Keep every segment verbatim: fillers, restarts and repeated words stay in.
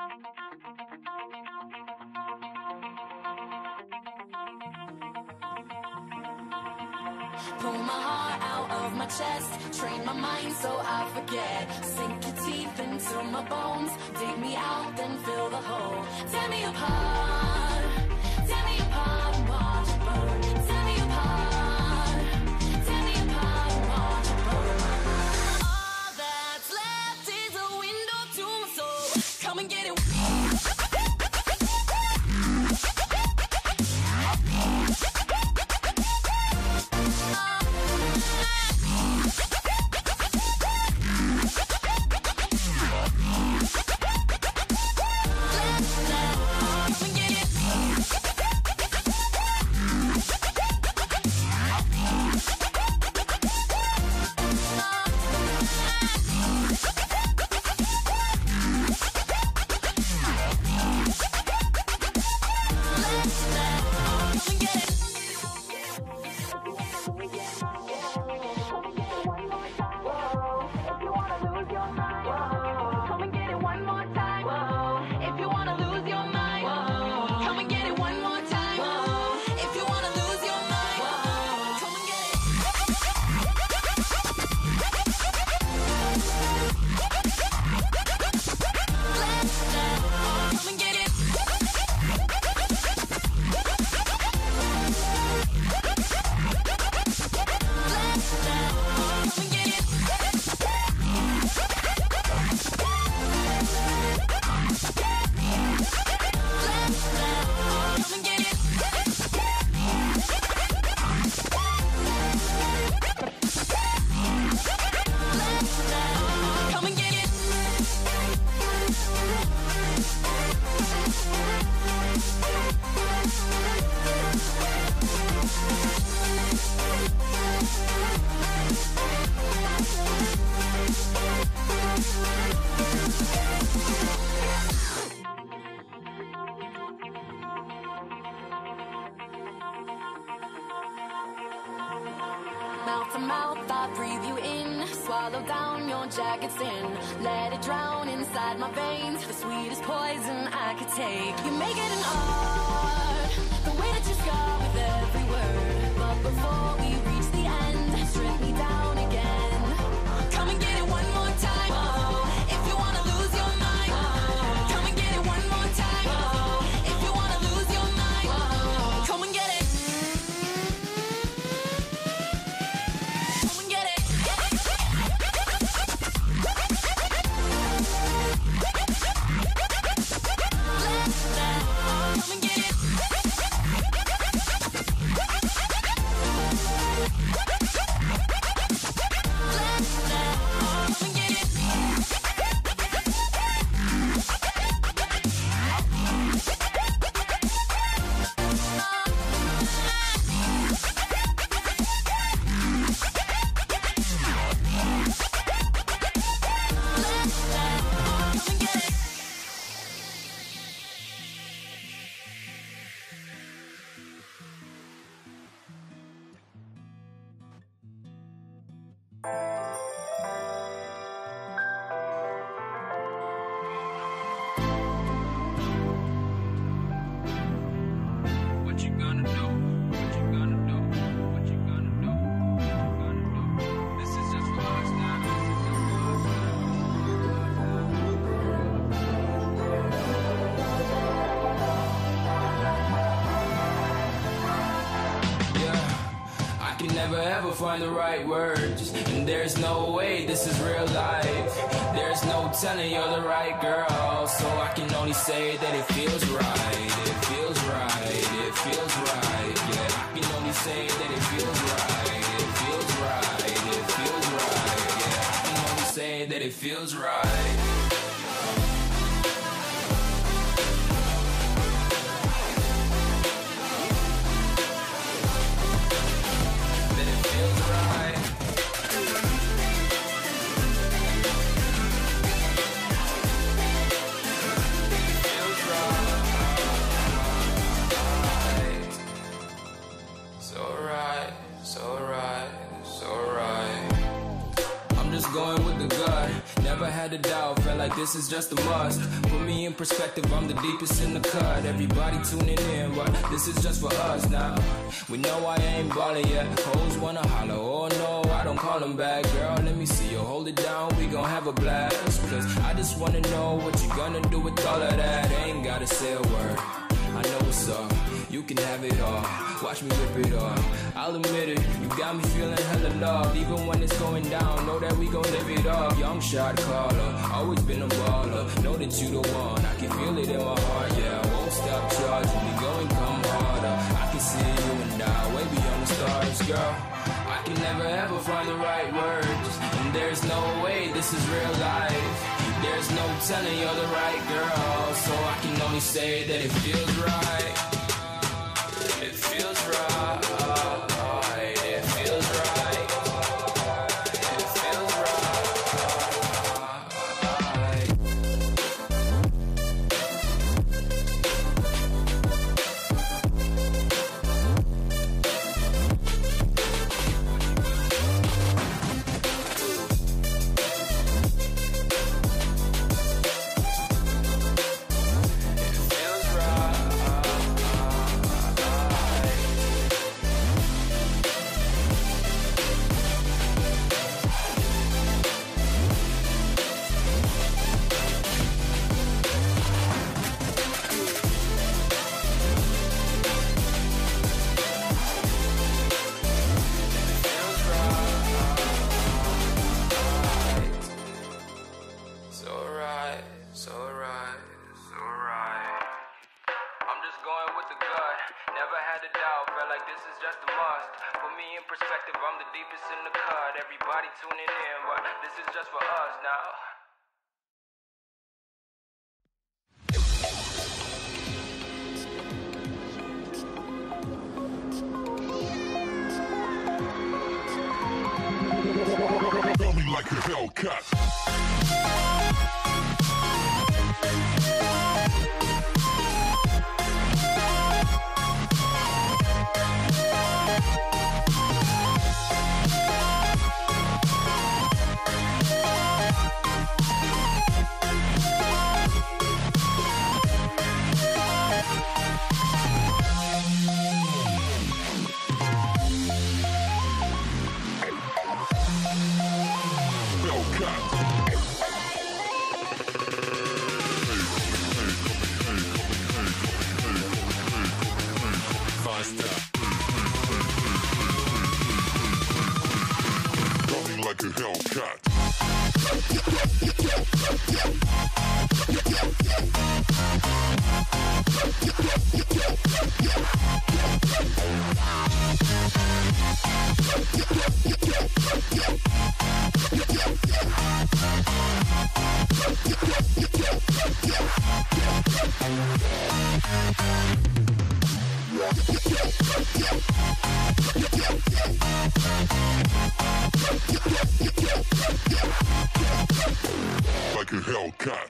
Pull my heart out of my chest, train my mind so I forget. Sink your teeth into my bones, dig me out, then fill the hole. Tear me apart, tear me apart and watch it burn. Tear me apart, tear me apart and watch it burn. All that's left is a window to my soul. Come and get it. Mouth to mouth, I breathe you in. Swallow down your jacket sin. Let it drown inside my veins. The sweetest poison I could take. You make it an art, the way that you scar with every word. But before we reach the end, strip me down again. Come and get it one more time. Oh, if you wanna lose your mind. Oh, come and get it one more time. Oh, if you wanna lose your mind. Oh, come and get it. Never ever find the right words, and there's no way this is real life. There's no telling you're the right girl, so I can only say that it feels right. It feels right, it feels right. Yeah, I can only say that it feels right. It feels right, it feels right. Yeah, I can only say that it feels right. Going with the gut, never had to this is just a must. Put me in perspective, I'm the deepest in the cut. Everybody tuning in, but this is just for us now. We know I ain't ballin' yet. Hoes wanna holler, oh no, I don't call them back. Girl, let me see you hold it down, we gon' have a blast. Cause I just wanna know what you gonna do with all of that. Ain't gotta say a word, I know what's up. You can have it all, watch me rip it off. I'll admit it, you got me feeling hella loved. Even when it's going down, know that we gon' live it up. Young shot caller, always been a baller. Know that you the one, I can feel it in my heart. Yeah, I won't stop charging, we going come harder. I can see you and I, way beyond the stars, girl. I can never ever find the right words, and there's no way this is real life. There's no telling you're the right girl, so I can only say that it feels right. It feels right. It feels right. It feels like a Hellcat. Like a Hellcat. Like a Hellcat.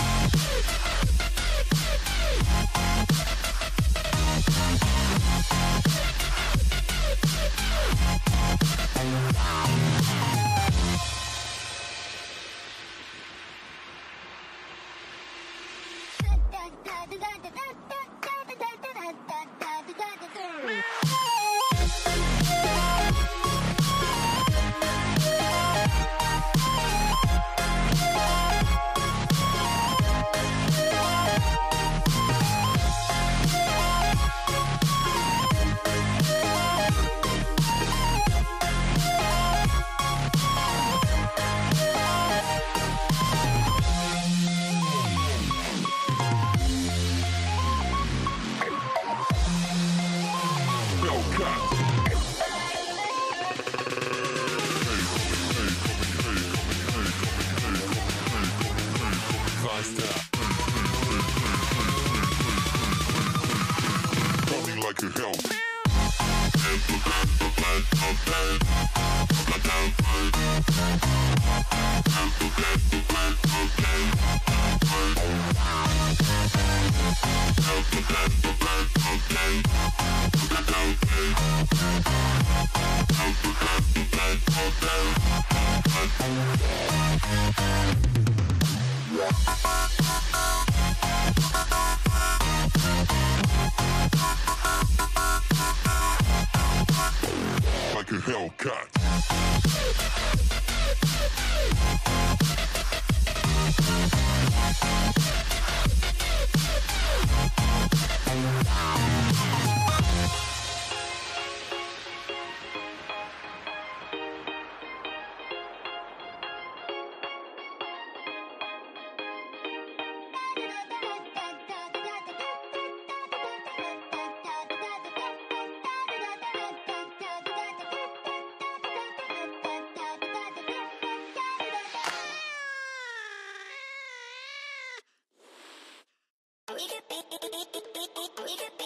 Coming like a hell. Like a Hellcat. We could be, we could be, we could